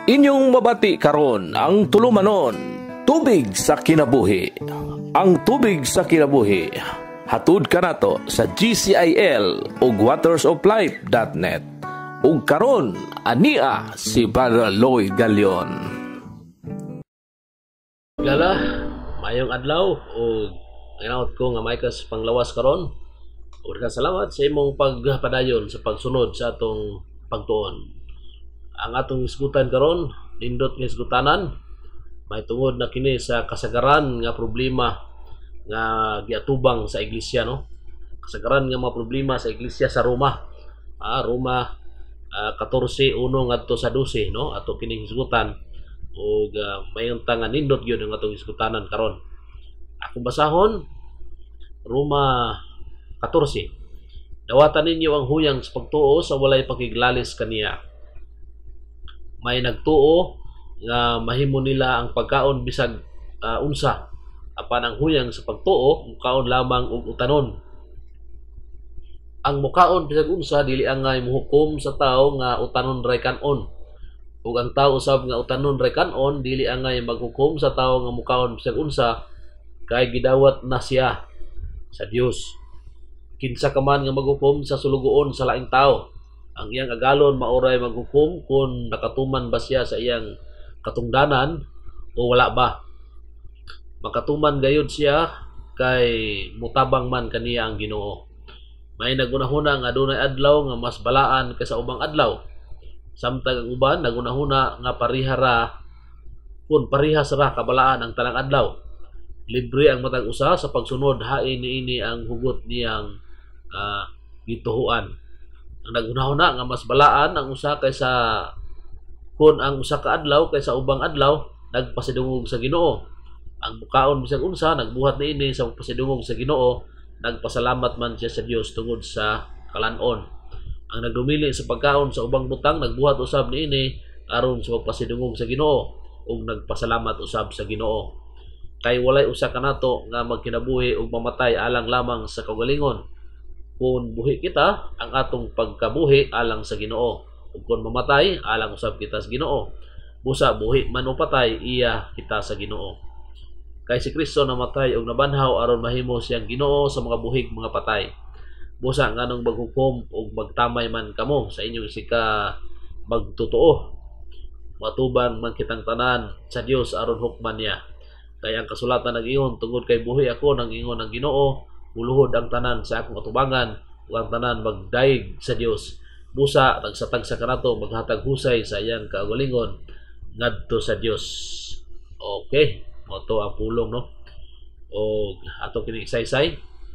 Inyong mabati karon ang tulumanon, tubig sa kinabuhi. Ang tubig sa kinabuhi hatud kanato sa GCIL ug watersoflife.net. Ug karon ania si Padre Lloyd Galion. Gala, mayong adlaw ug inaot ko nga may kas panglawas karon. Ug salamat sa imong pagpadayon sa pagsunod sa atong pagtuon. Ang atong isgutan karon, nindot nga isgutanan, may tungod na kini sa kasagaran nga problema nga giatubang sa iglesia, no? Kasagaran nga mga problema sa iglesia sa Roma. Roma 14:1 ngadto sa 12, no? Ato kining isgutan ug mayong tangan nindot gyud ang atong isgutanan karon. Akong basahon Roma 14. Dawatan ninyo ang huyang sa pagtuo sa walay pakiglalis kaniya. May nagtuo nga mahimo nila ang pagkaon bisag unsa, apan ang huyang sa pagtuo mukaon lamang og utanon. Ang mukaon bisag unsa dili angay muhukom sa tawo nga utanon ray kanon, ug ang tawo usab nga utanon ray kanon dili angay maghukom sa tawo nga mukaon bisag unsa, kay gidawat na siya sa Dios. Kinsa ka man nga maghukom sa sulugoon sa laing tawo, ang iyang agalon mauray maghukom kung nakatuman ba siya sa iyang katungdanan o wala ba. Makatuman gayud siya kay mutabang man kaniya ang Ginoo. May nagunahuna nga adunay adlaw nga mas balaan kaysa ubang adlaw. Samtang ang uban nagunahuna nga parihara kun parihas ra kabalaan ang tanang adlaw. Libre ang matag usa sa pagsunod hain niini ang hugot niyang gituhuan. Ang nagunahuna nga mas balaan ang usa kaysa kun ang usa ka adlaw kaysa ubang adlaw nagpasidungog sa Ginoo. Ang mukaon bisag unsa nagbuhat niini sa pasidungog sa Ginoo, nagpasalamat man siya sa Dios tungod sa kalanon. Ang nagdumili sa pagkaon sa ubang butang nagbuhat usab niini aron sa pagpasidungog sa Ginoo ug nagpasalamat usab sa Ginoo. Kay walay usa kanato nga magkinabuhi ug mamatay alang lamang sa kaugalingon. Kung buhi kita, ang atong pagkabuhi alang sa Ginoo. Ug kung mamatay, alang usab kita sa Ginoo. Busa buhi man o patay, iya kita sa Ginoo. Kay si Kristo namatay ug nabanhaw aron mahimo siyang Ginoo sa mga buhig mga patay. Busa nganong maghukom ug magtamay man kamo sa inyong sika magtotoo. Matubang man kitang tanan sa Dios aron hukman niya. Kay ang kasulatan nag-ingon tungod kay buhi ako nang ingon ang Ginoo, muluhod ang tanan sa akong atubangan ug ang tanan magdaig sa Dios. Busa tagsa-tagsa kanato maghatag husay sa iyang kaugalingon ngadto sa Dios. Okay, moto ang pulong, no? O ato kini isaysay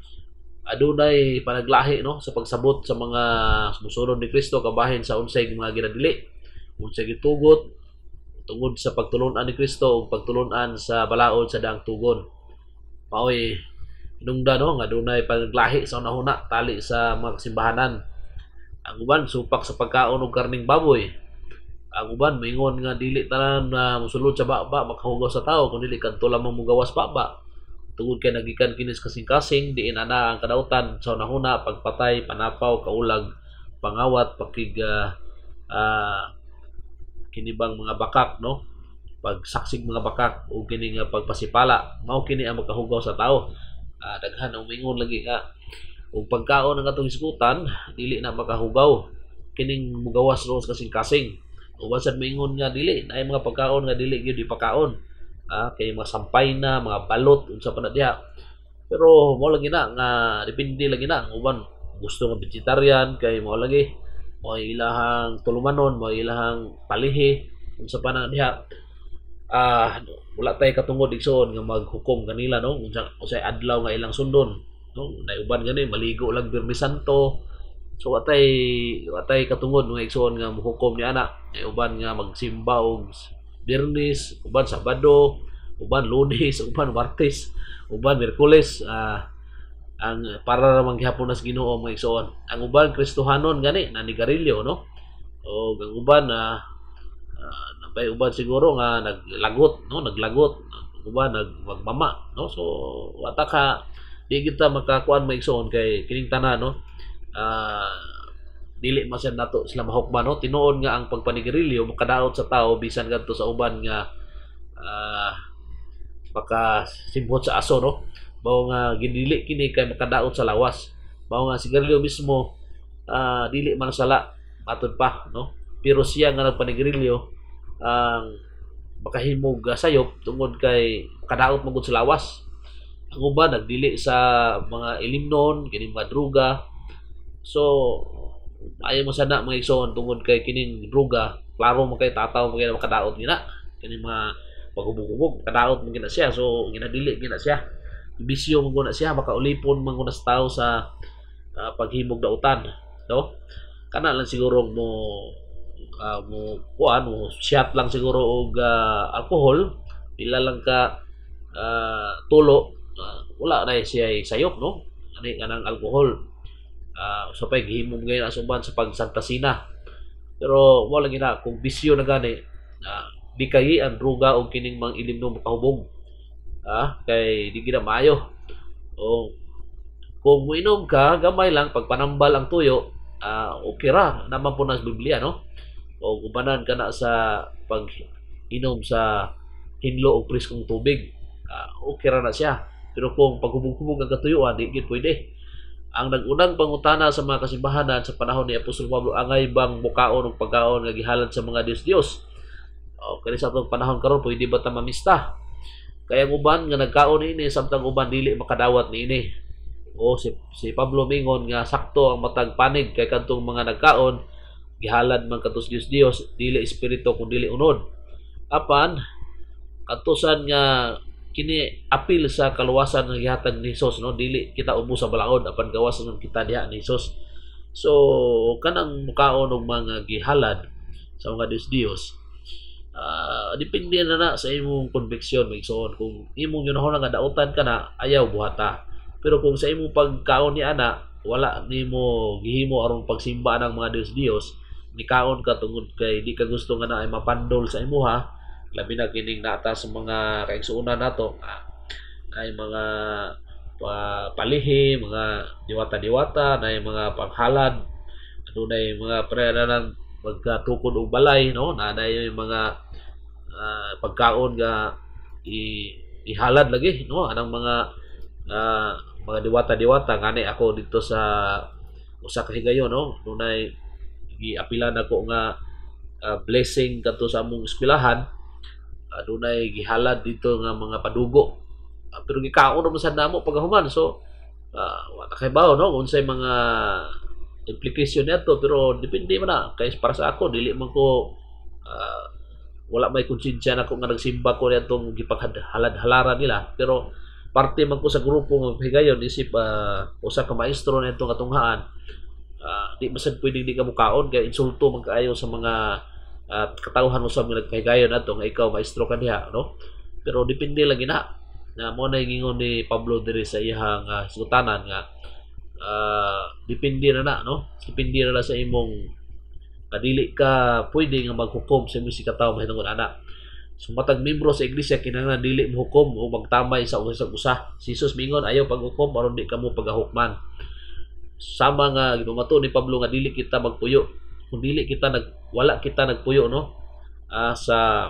adunay panaglahi, no, sa pagsabot sa mga sumusunod ni Kristo kabahin sa unsay mga ginadili, unsay gitugot tungod sa pagtulon-an ni Kristo ug pagtulon-an sa balaod sa daang tugon. Maoy inungdan, no, nga dunay paglahi sa unahuna tali sa mga simbahanan. Ang uban supak sa pagkaon og karning baboy. Ang uban moingon nga dili tanan na musulod sa baba makahugaw sa tawo kun dili kadto lamang mugawas baba. Tungod kay nagikan kinis kasing-kasing diin ana ang kadautan sa unahuna pagpatay, panapaw, kaulag, pangawat, pakig kinibang mga bakak, no, pagsaksig mga bakak o kini nga pagpasipala, mao kini ang makahugaw sa tawo. Daghan ang mingon lagi ka ug pagkaon ng atong isgutan dili na makahugaw kining mugawas ros kasing-kasing. Uban sad mingon nga dili na ay mga pagkaon nga dili gyud ipakaon, kay mga sampay na mga balot unsa pa na diha. Pero mo lagi na nga depende lagi na ang uban gusto nga vegetarian kay mo lagi mo ilahang tulumanon, mo ilahang palihi unsa pa na diha. Wala tay katungod igsoon nga maghukom kanila, no, unsay adlaw nga ilang sundon, no, naiuban gani maligo lang Birmi Santo. So watay katungod nga igsoon nga muhukom ni ana. Naiuban nga magsimba og Biyernes, uban Sabado, uban Lunes, uban Martes, uban Miyerkules, ang para ra man gihapon nas Ginoo mga igsoon. Ang uban Kristohanon gani nanigarilyo, no, o ang uban napay uban siguro nga naglagot, no, naglagot, uban magmama, no. So wata ka di kita makakuan maigsoon kay kining tanan, no, dili man siya nato sila mahukman, no? Tinuod nga ang pagpanigarilyo makadaot sa tao bisan kadto sa uban nga makasimbot sa aso, no? Mao nga ginili kini kay makadaot sa lawas. Mao nga sigarilyo mismo dili man sala matud pa, no? Pero siya nga nagpanigarilyo ang makahimog sayop tungod kay makadaot magud sa lawas. Ang uban nagdili sa mga ilimnon, kini mga druga. So ayaw mo sana mga igsoon tungod kay kining druga, klaro mo kay tataw mo kay makadaot nila. Kini mga paghubog-hubog, makadaot mo gina siya. So ginadili gina siya. Bisyo mo guna siya, makaulipon man guna sa tao sa paghimog dautan, no? Kana lang siguro mo shot lang siguro og alcohol, pila lang ka tulo, wala na siya sayop, no? Ani kanang alcohol. So pag himom ngayon asuban sa pagsantasina. Pero wala gina kung bisyo na gani, di kay ang druga o kining mang ilimnom makahubog. Kay di gina maayo. O kung muinom ka, gamay lang pagpanambal ang tuyo, okay ra naman po na sa Biblia, no? O gubanan ka na sa pag inom sa hinlo o priskong tubig, okay ra na siya. Pero kung paghubog-hubog ang katuyuan, di gid pwede. Ang nagunang pangutana sa mga kasimbahanan sa panahon ni Apostol Pablo, angay bang mukaon o pagkaon nga gihalad sa mga Dios-Dios? Kani sa atong panahon karon pwede ba ta mamista? Kaya ang uban nga nagkaon ini samtang uban dili makadawat niini. O si Pablo mingon nga sakto ang matag panig kay kadtong mga nagkaon gihalad man katos Dios dili espiritu kun dili unod. Apan katusan nga kini apil sa kaluwasan nga gihatag ni Hesus, no? Dili kita ubos sa balaod apan gawas ng kita diha ni Hesus. So kanang mukaon og mga gihalad sa mga Dios depende na sa imong conviction, magsoon. Kung imong yunahon nga dautan ka na, ayaw buhata. Pero kung sa imong pagkaon ni ana, wala nimo gihimo aron pagsimba ng mga Dios, nikaon ka tungod kay di ka gusto nga na ay mapandol sa imuha, labi na kining nata sa mga kaigsuonan nato, ay mga palihi, mga diwata-diwata, na mga panghalad, adunay mga prenanan magkatukod og balay, no? Naday yung mga pagkaon nga ihalad lagi, no? Anang mga diwata-diwata ngani ako dito sa usa ka higayon, no? Dunay giapilan ako nga blessing kadto sa among eskwelahan, dunay gihalad dito nga mga padugo. Pero gikaon naman sa namo pagahuman. So wala kay bawo, no? Unsay mga implication nito, pero depende man na kay para sa ako dili man ko wala may konsensya na ko nga nagsimba ko nitong gipaghalad-halaran nila, pero parte man ko sa grupo nga higayon isip usa ka maestro nitong katunghaan, di masad pwedeng di ka mukaon kay insulto man kaayo sa mga katawhan mo sa mga nagpahigayon nato nga ikaw maestro ka diha, no? Pero depende lagi na mo na gingon ni Pablo diri sa iyang sutanan nga depende na, no? Depende na sa imong dili ka pwede nga maghukom sa imong sikataw mahitungod ana. So matag membro sa iglesia kinahanglan dili mohukom o magtamay sa usa. Si Jesus mingon ayaw paghukom aron di kamo pagahukman. Sama nga ginumato ni Pablo nga dili kita magpuyo. Kung dili kita wala kita nagpuyo, no? Sa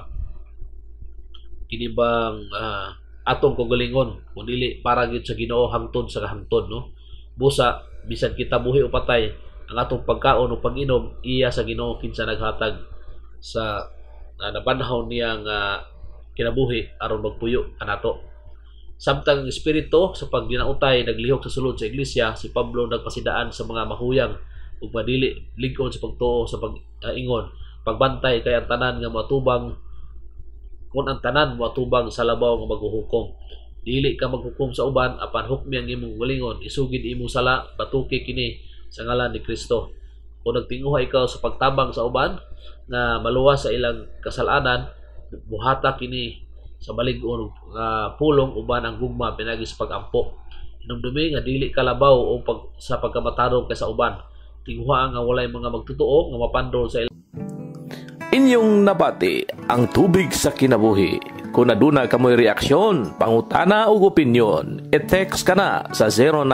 kinibang atong kagalingon, kung dili para gyud sa Ginoo hangtod sa hangtod, no? Busa bisan kita buhi o patay, ang atong pagkaon o pag-inom iya sa Ginoo kinsa naghatag sa nabanhaw niyang kinabuhi aron magpuyo kanato. Samtang espiritu sa pagdinautay naglihok sa sulod sa iglesia, si Pablo nagpasidaan sa mga mahuyang ug madili lig-on sa pagtuo sa pag-ingon, pagbantay kay ang tanan nga matubang kung ang tanan matubang sa labaw nga maghuhukom. Dili ka maghukom sa uban apan hukmi ang imong galingon, isugid imong sala, batuki kini sa ngalan ni Kristo. Kung nagtinguha ikaw sa pagtabang sa uban na maluwas sa ilang kasalanan, buhata kini sa balig-on pulong uban ang gugma pinagi sa pagampo. Hinumdumi nga dili kalabaw o sa pagkamatarong kay sa uban. Tinguha nga walay mga magtutuo nga mapandol sa Inyong nabati ang tubig sa kinabuhi. Kung naduna kamoy reaksyon, pangutana o opinyon, e-text ka na sa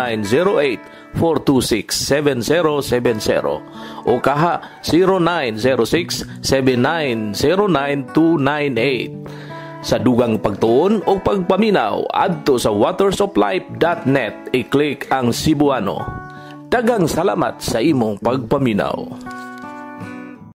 0908-426-7070 o kaha 0906-7909-298. Sa dugang pagtuon o pagpaminaw, adto sa watersoflife.net, i-click ang Cebuano. Daghang salamat sa imong pagpaminaw.